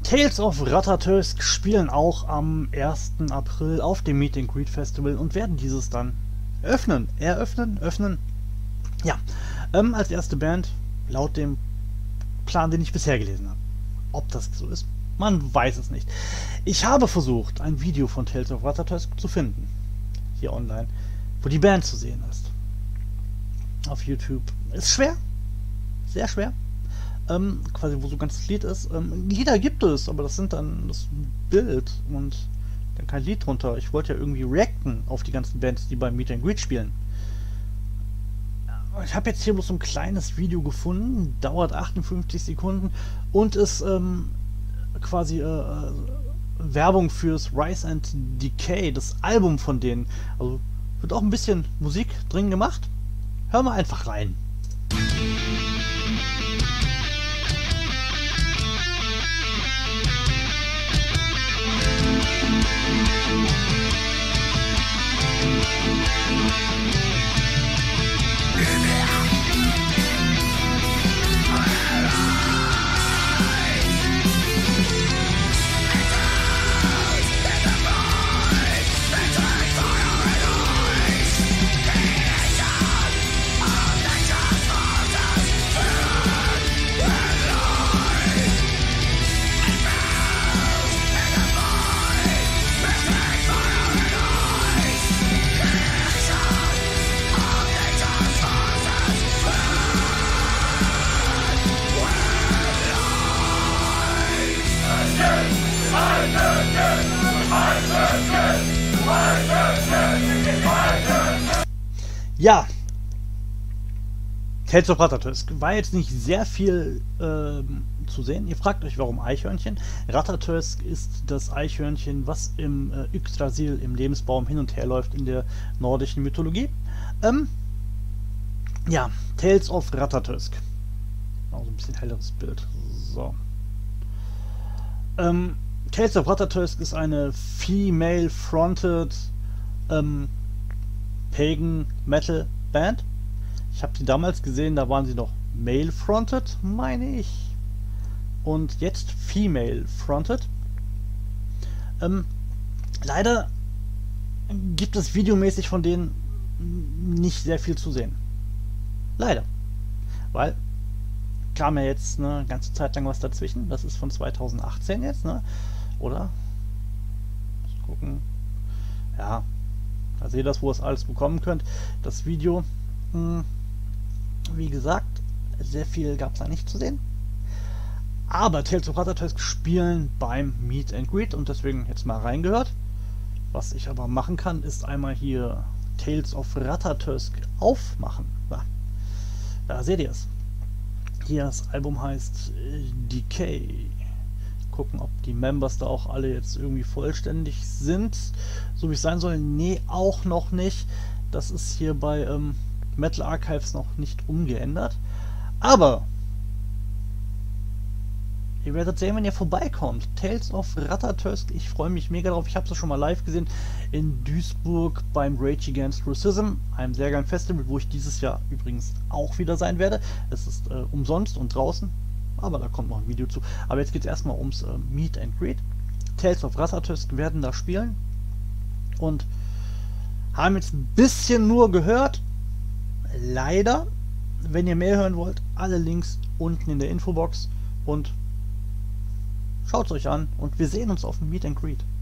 Tales of Ratatosk spielen auch am 1. April auf dem Meet and Greet Festival und werden dieses dann öffnen. Ja, als erste Band laut dem Plan, den ich bisher gelesen habe. Ob das so ist, man weiß es nicht. Ich habe versucht, ein Video von Tales of Ratatosk zu finden, hier online, wo die Band zu sehen ist. Auf YouTube. Ist schwer, sehr schwer. Quasi wo so ein ganzes Lied ist. Lieder gibt es, aber das sind dann das Bild und dann kein Lied drunter. Ich wollte ja irgendwie reacten auf die ganzen Bands, die beim Meet and Greet spielen. Ich habe jetzt hier bloß so ein kleines Video gefunden, dauert 58 Sekunden und ist quasi Werbung fürs Rise and Decay, das Album von denen. Also wird auch ein bisschen Musik drin gemacht. Hör mal einfach rein. Ja, Tales of Ratatosk war jetzt nicht sehr viel zu sehen. Ihr fragt euch, warum Eichhörnchen? Ratatosk ist das Eichhörnchen, was im Yggdrasil, im Lebensbaum, hin und her läuft in der nordischen Mythologie. Ja, Tales of Ratatosk. Also ein bisschen helleres Bild. So. Tales of Ratatosk ist eine female-fronted Pagan Metal Band. Ich habe sie damals gesehen, da waren sie noch male fronted, meine ich. Und jetzt female fronted. Leider gibt es videomäßig von denen nicht sehr viel zu sehen. Leider. Weil kam ja jetzt eine ganze Zeit lang was dazwischen. Das ist von 2018 jetzt, ne? Oder? Mal gucken. Ja. Da seht ihr das, wo ihr es alles bekommen könnt. Das Video, wie gesagt, sehr viel gab es da nicht zu sehen. Aber Tales of Ratatosk spielen beim Meet and Greet und deswegen jetzt mal reingehört. Was ich aber machen kann, ist einmal hier Tales of Ratatosk aufmachen. Da seht ihr es. Hier das Album heißt Decay. Gucken, ob die Members da auch alle jetzt irgendwie vollständig sind, so wie es sein soll. Nee, auch noch nicht. Das ist hier bei Metal Archives noch nicht umgeändert. Aber ihr werdet sehen, wenn ihr vorbeikommt. Tales of Ratatosk, ich freue mich mega drauf. Ich habe es schon mal live gesehen in Duisburg beim Rage Against Racism, einem sehr geilen Festival, wo ich dieses Jahr übrigens auch wieder sein werde. Es ist umsonst und draußen. Aber da kommt noch ein Video zu. Aber jetzt geht es erstmal ums Meet and Greet. Tales of Ratatosk werden da spielen. Und haben jetzt ein bisschen nur gehört. Leider, wenn ihr mehr hören wollt, alle Links unten in der Infobox. Und schaut es euch an. Und wir sehen uns auf dem Meet and Greet.